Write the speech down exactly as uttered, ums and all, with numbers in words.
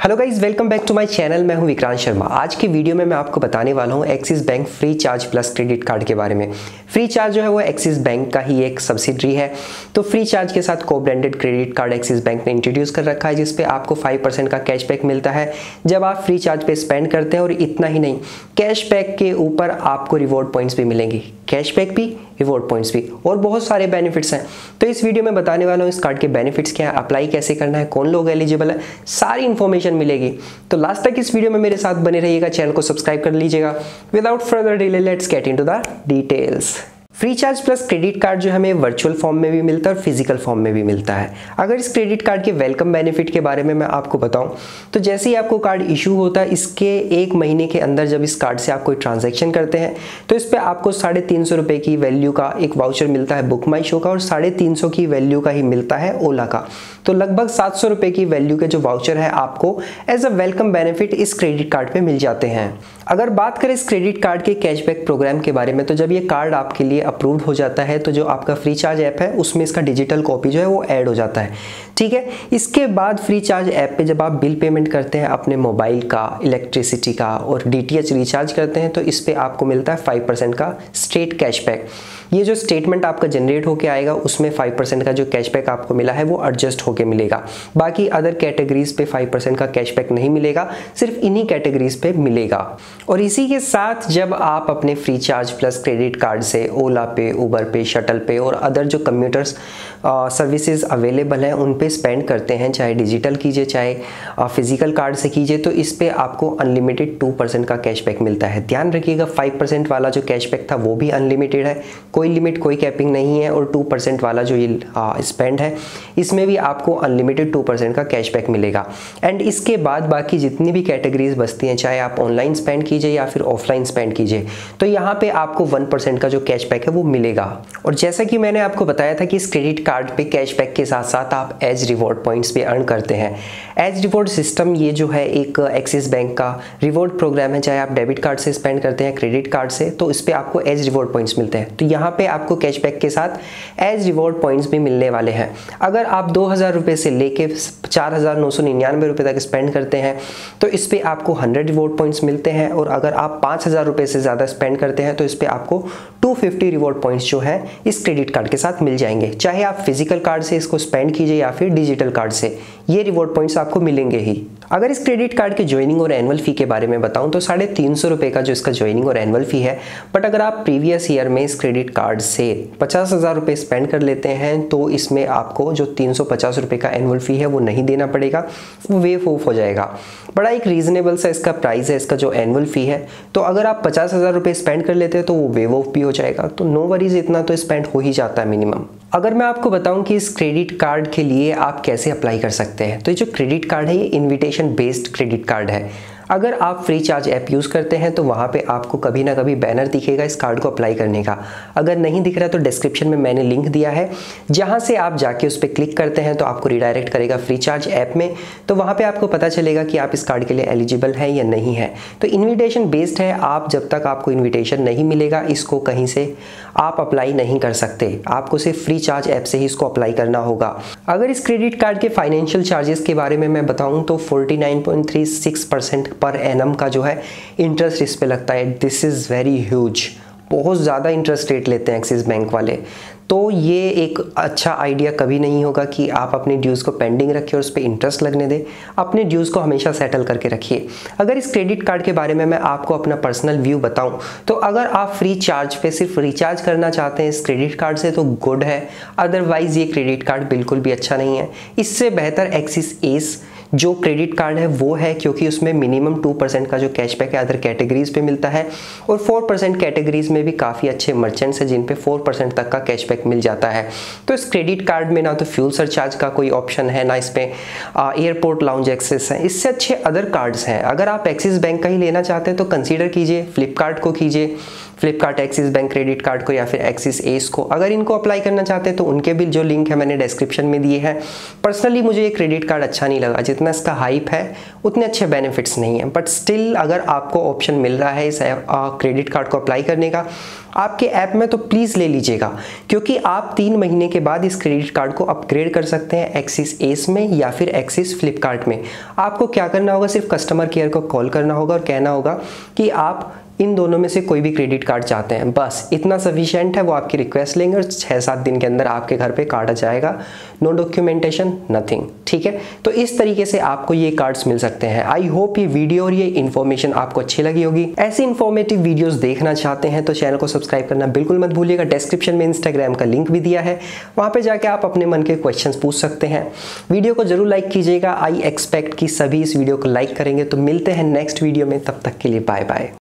Hello guys, welcome back to my channel. मैं हूं विक्रांत शर्मा। आज की वीडियो में मैं आपको बताने वाला हूं Axis Bank Freecharge plus credit card के बारे में। फ्री चार्ज जो है वो एक्सिस बैंक का ही एक सब्सिडरी है। तो फ्री चार्ज के साथ को branded credit card Axis Bank ने इंट्रोड्यूस कर रखा है, जिसपे आपको फाइव परसेंट का कैशबैक मिलता है जब आप फ्री चार्ज पे स्पेंड करते हैं। और इतना ही नहीं, कैशबैक के ऊपर आपको रिवॉर्ड पॉइंट्स भी मिलेंगे, कैशबैक भी, रिवॉर्ड पॉइंट्स भी, और बहुत सारे बेनिफिट्स हैं। तो इस वीडियो में बताने वाला हूँ इस कार्ड के बेनिफिट्स क्या है, अप्लाई कैसे करना है, कौन लोग एलिजिबल है, सारी इन्फॉर्मेशन मिलेगी। तो लास्ट तक इस वीडियो में मेरे साथ बने रहिएगा, चैनल को सब्सक्राइब कर लीजिएगा। Without further delay let's get into the details. Freecharge plus credit card जो हमें वर्चुअल फॉर्म में भी मिलता है और फिजिकल फॉर्म में भी मिलता है। अगर इस क्रेडिट कार्ड के वेलकम बेनिफिट के बारे में मैं आपको बताऊं तो जैसे ही आपको कार्ड इशू होता है, इसके एक महीने के अंदर जब इस कार्ड से आप कोई ट्रांजैक्शन करते हैं तो इस पर आपको साढ़े तीन सौ रुपये की वैल्यू का एक वाउचर मिलता है बुक माई शो का, और साढ़े तीन सौ की वैल्यू का ही मिलता है ओला का। तो लगभग सात सौ रुपये की वैल्यू के जो वाउचर है आपको एज अ वेलकम बेनिफिट इस क्रेडिट कार्ड पे मिल जाते हैं। अगर बात करें इस क्रेडिट कार्ड के कैशबैक प्रोग्राम के बारे में, तो जब ये कार्ड आपके लिए अप्रूव्ड हो जाता है तो जो आपका फ्री चार्ज ऐप है उसमें इसका डिजिटल कॉपी जो है वो ऐड हो जाता है। ठीक है, इसके बाद फ्री चार्ज ऐप पे जब आप बिल पेमेंट करते हैं अपने मोबाइल का, इलेक्ट्रिसिटी का और डीटीएच रिचार्ज करते हैं तो इस पे आपको मिलता है फाइव परसेंट का स्ट्रेट कैशबैक। ये जो स्टेटमेंट आपका जनरेट होके आएगा उसमें फाइव परसेंट का जो कैशबैक आपको मिला है वो एडजस्ट होके मिलेगा। बाकी अदर कैटेगरीज पे फाइव परसेंट का कैशबैक नहीं मिलेगा, सिर्फ इन्हीं कैटेगरीज पे मिलेगा। और इसी के साथ जब आप अपने Freecharge plus credit card से ओला पे, उबर पे, शटल पे और अदर जो कम्यूटर्स सर्विसेज अवेलेबल हैं उन पे स्पेंड करते हैं, चाहे डिजिटल कीजिए चाहे फिजिकल कार्ड से कीजिए, तो इस पे आपको अनलिमिटेड टू परसेंट का कैशबैक मिलता है। ध्यान रखिएगा, फाइव परसेंट वाला जो कैशबैक था वो भी अनलिमिटेड है, कोई लिमिट कोई कैपिंग नहीं है। और टू परसेंट वाला जो ये स्पेंड है इसमें भी आपको अनलिमिटेड टू परसेंट का कैशबैक मिलेगा। एंड इसके बाद बाकी जितनी भी कैटेगरीज बचती हैं, चाहे आप ऑनलाइन स्पेंड कीजिए या फिर ऑफलाइन स्पेंड कीजिए, तो यहाँ पे आपको वन परसेंट का जो कैशबैक है वो मिलेगा। और जैसा कि मैंने आपको बताया था कि इस क्रेडिट कार्ड पे कैशबैक के साथ साथ आप एज रिवॉर्ड पॉइंट्स भी अर्न करते हैं। एज रिवॉर्ड सिस्टम ये जो है एक एक्सिस बैंक का रिवॉर्ड प्रोग्राम है, चाहे आप डेबिट कार्ड से स्पेंड करते हैं क्रेडिट कार्ड से, तो इस पर आपको एज रिवॉर्ड पॉइंट्स मिलते हैं। तो यहाँ पे आपको कैशबैक के साथ एज रिवॉर्ड पॉइंट्स भी मिलने वाले हैं। अगर आप दो हज़ार रुपये से लेके चार हज़ार नौ सौ निन्यानवे रुपये तक स्पेंड करते हैं तो इस पर आपको हंड्रेड रिवॉर्ड पॉइंट्स मिलते हैं। और अगर आप पाँच हज़ार रुपये से ज़्यादा स्पेंड करते हैं तो इस पर आपको टू फिफ्टी रिवॉर्ड पॉइंट्स जो है इस क्रेडिट कार्ड के साथ मिल जाएंगे। चाहे आप फिजिकल कार्ड से इसको स्पेंड कीजिए या फिर डिजिटल कार्ड से, ये रिवॉर्ड पॉइंट्स आपको मिलेंगे ही। अगर इस क्रेडिट कार्ड के ज्वाइनिंग और एनुअल फी के बारे में बताऊं तो साढ़े तीन सौ रुपये का जो इसका ज्वाइनिंग और एनुअल फी है। बट अगर आप प्रीवियस ईयर में इस क्रेडिट कार्ड से पचास हज़ार रुपये स्पेंड कर लेते हैं तो इसमें आपको जो तीन सौ पचास रुपये का एनुअल फी है वो नहीं देना पड़ेगा, वो वेव ऑफ हो जाएगा। बड़ा एक रीजनेबल सा इसका प्राइस है, इसका जो एनुअल फी है। तो अगर आप पचास हज़ार रुपये स्पेंड कर लेते हैं तो वो वेव ऑफ भी हो जाएगा। तो नो वरीज, इतना तो स्पेंड हो ही जाता है मिनिमम। अगर मैं आपको बताऊं कि इस क्रेडिट कार्ड के लिए आप कैसे अप्लाई कर सकते हैं, तो ये जो क्रेडिट कार्ड है ये इनविटेशन बेस्ड क्रेडिट कार्ड है। अगर आप फ्री चार्ज ऐप यूज़ करते हैं तो वहाँ पे आपको कभी ना कभी बैनर दिखेगा इस कार्ड को अप्लाई करने का। अगर नहीं दिख रहा तो डिस्क्रिप्शन में मैंने लिंक दिया है, जहाँ से आप जाके उस पर क्लिक करते हैं तो आपको रिडायरेक्ट करेगा फ्री चार्ज ऐप में। तो वहाँ पे आपको पता चलेगा कि आप इस कार्ड के लिए एलिजिबल हैं या नहीं है। तो इन्विटेशन बेस्ड है, आप जब तक आपको इन्विटेशन नहीं मिलेगा इसको कहीं से आप अप्लाई नहीं कर सकते, आपको सिर्फ फ्री चार्ज ऐप से ही इसको अप्लाई करना होगा। अगर इस क्रेडिट कार्ड के फाइनेंशियल चार्जेस के बारे में मैं बताऊँ तो forty nine point three six percent per annum का जो है इंटरेस्ट इस पे लगता है। दिस इज़ वेरी ह्यूज, बहुत ज़्यादा इंटरेस्ट रेट लेते हैं एक्सिस बैंक वाले। तो ये एक अच्छा आइडिया कभी नहीं होगा कि आप अपनी ड्यूज़ को पेंडिंग रखिए और उस पर इंटरेस्ट लगने दें। अपने ड्यूज़ को हमेशा सेटल करके रखिए। अगर इस क्रेडिट कार्ड के बारे में मैं आपको अपना पर्सनल व्यू बताऊं तो अगर आप फ्री चार्ज पे सिर्फ रिचार्ज करना चाहते हैं इस क्रेडिट कार्ड से तो गुड है, अदरवाइज़ ये क्रेडिट कार्ड बिल्कुल भी अच्छा नहीं है। इससे बेहतर एक्सिस एस जो क्रेडिट कार्ड है वो है, क्योंकि उसमें मिनिमम टू परसेंट का जो कैशबैक है अदर कैटेगरीज पे मिलता है। और फोर परसेंट कैटेगरीज में भी काफ़ी अच्छे मर्चेंट्स हैं जिन पे फोर परसेंट तक का कैशबैक मिल जाता है। तो इस क्रेडिट कार्ड में ना तो फ्यूल सरचार्ज का कोई ऑप्शन है, ना इसमें एयरपोर्ट लाउंज एक्सेस है। इससे अच्छे अदर कार्ड्स हैं। अगर आप एक्सिस बैंक का ही लेना चाहते हैं तो कंसीडर कीजिए, फ्लिपकार्ट को कीजिए, Flipkart Axis Bank credit card को या फिर एक्सिस एस को। अगर इनको अप्लाई करना चाहते हैं तो उनके भी जो लिंक है मैंने डिस्क्रिप्शन में दिए हैं। पर्सनली मुझे ये क्रेडिट कार्ड अच्छा नहीं लगा, जितना इसका हाइप है उतने अच्छे बेनिफिट्स नहीं है, बट स्टिल अगर आपको ऑप्शन मिल रहा है इस क्रेडिट कार्ड को अप्लाई करने का आपके ऐप में तो प्लीज़ ले लीजिएगा, क्योंकि आप तीन महीने के बाद इस क्रेडिट कार्ड को अपग्रेड कर सकते हैं एक्सिस एस में या फिर एक्सिस फ्लिपकार्ट में। आपको क्या करना होगा, सिर्फ कस्टमर केयर को कॉल करना होगा और कहना होगा कि आप इन दोनों में से कोई भी क्रेडिट कार्ड चाहते हैं, बस इतना सफिशिएंट है। वो आपकी रिक्वेस्ट लेंगे और छः सात दिन के अंदर आपके घर पे कार्ड आ जाएगा, नो डॉक्यूमेंटेशन नथिंग, ठीक है। तो इस तरीके से आपको ये कार्ड्स मिल सकते हैं। आई होप ये वीडियो और ये इन्फॉर्मेशन आपको अच्छी लगी होगी। ऐसी इन्फॉर्मेटिव वीडियोस देखना चाहते हैं तो चैनल को सब्सक्राइब करना बिल्कुल मत भूलिएगा। डिस्क्रिप्शन में इंस्टाग्राम का लिंक भी दिया है, वहाँ पर जाके आप अपने मन के क्वेश्चन पूछ सकते हैं। वीडियो को जरूर लाइक कीजिएगा। आई एक्सपेक्ट कि सभी इस वीडियो को लाइक करेंगे। तो मिलते हैं नेक्स्ट वीडियो में, तब तक के लिए बाय बाय।